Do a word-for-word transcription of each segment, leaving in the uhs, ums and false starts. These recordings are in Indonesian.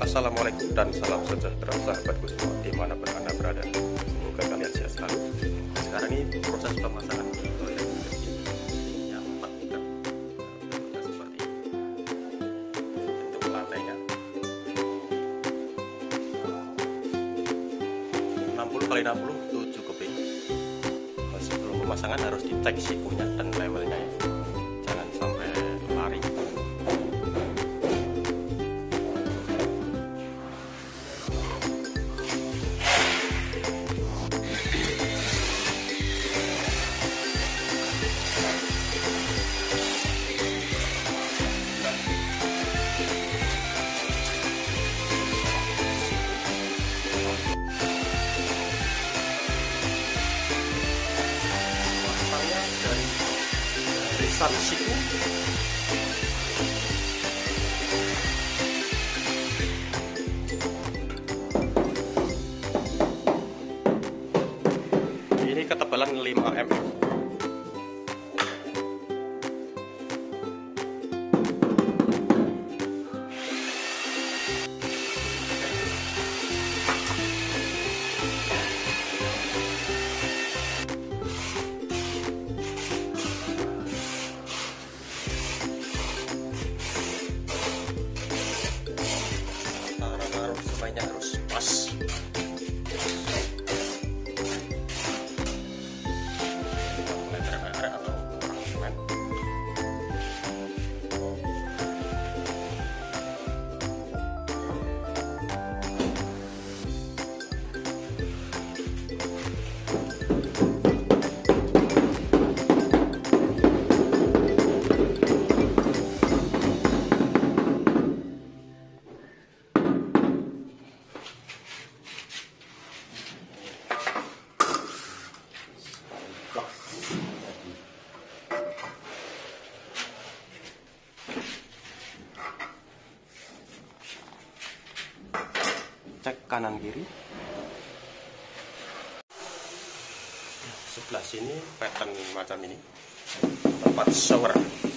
Assalamualaikum dan salam sejahtera sahabatku semua dimanapun Anda berada. Semoga kalian sehat selalu. Sekarang ini proses pemasangan toilet yang empat meter bentuknya seperti ini. Bentuk lantainya enam puluh kali enam puluh tujuh keping. Sebelum pemasangan harus dicek sikunya dan levelnya ya. Jangan sampai lari. Satu siku ini ketebalan lima milimeter. Supaya harus pas. Meter-meter atau kurang semen. Cek kanan kiri. Sebelah sini pattern macam ini, tempat shower.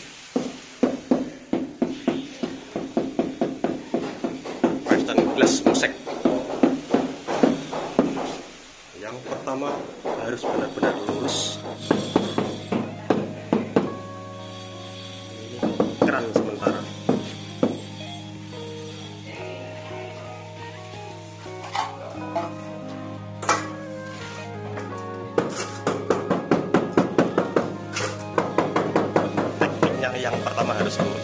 Pattern glass mosek. Yang pertama harus benar-benar lurus. Ini keran sementara. Yang pertama harus lurus.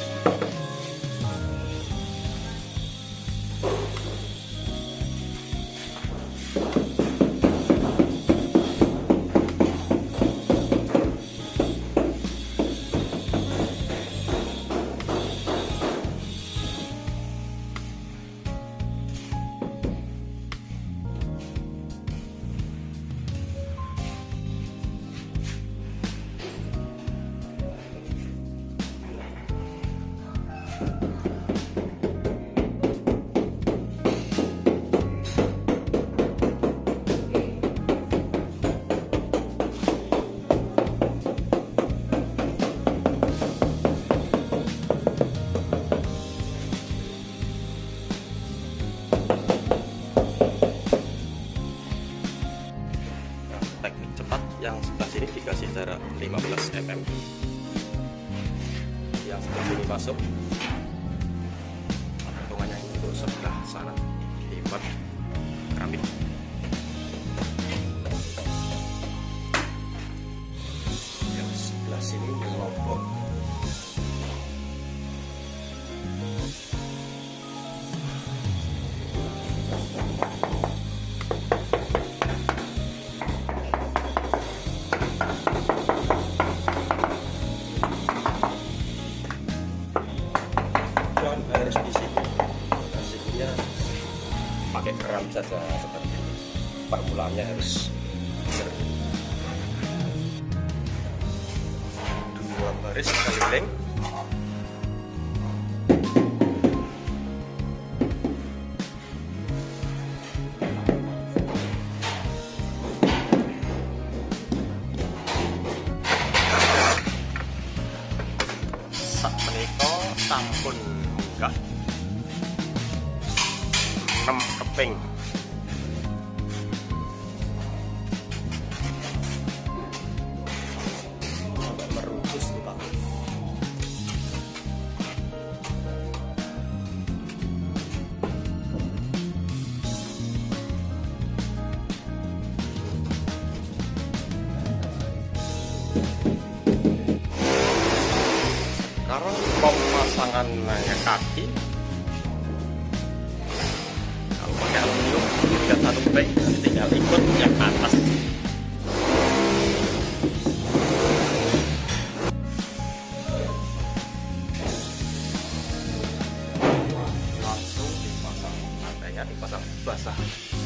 Teknik cepat yang sebelah sini dikasih jarak lima belas milimeter, yang sebelah sini masuk, hitungannya untuk sebelah sana lipat keramik. Yang sebelah sini melompok. Harus di situ, sikunya pakai keram saja seperti ini. Permulaannya harus benar. Dua baris keliling. Sak menika sampun munggah enam keping. Agak meruncus tuh Pak. Sekarang pemasangannya kaki. Kalau pakai aluminium tinggal satu bank, tinggal ikut yang atas. Langsung dipasang, lantainya dipasang basah.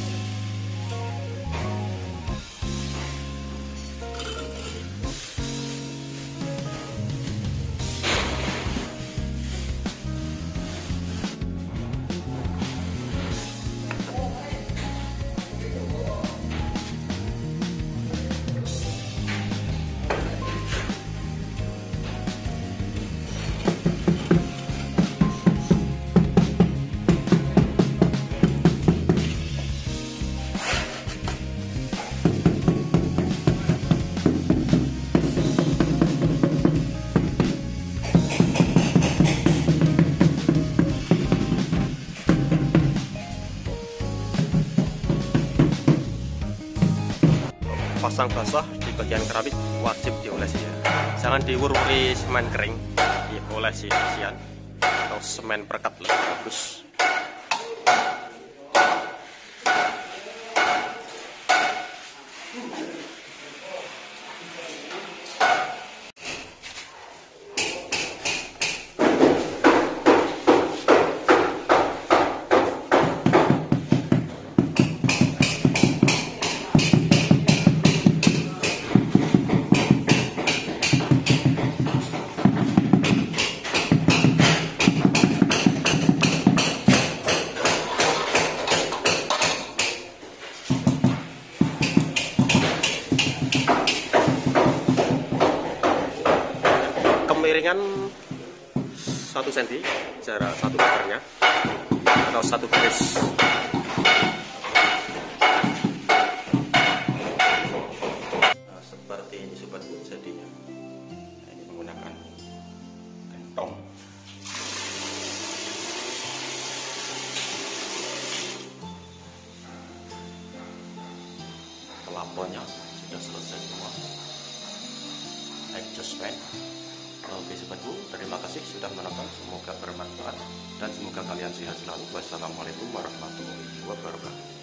Pasang basah di bagian keramik wajib diolesi ya. Jangan diwur-wuri semen kering, diolesi isian atau semen perekat lebih bagus. Kemiringan satu senti, jarak satu meternya atau satu garis. Nah, seperti ini sobatku jadinya. Nah, ini menggunakan gentong. Pelapornya sudah selesai semua. Adjustment. Oke sobatku, terima kasih sudah menonton, semoga bermanfaat dan semoga kalian sehat selalu. Wassalamualaikum warahmatullahi wabarakatuh.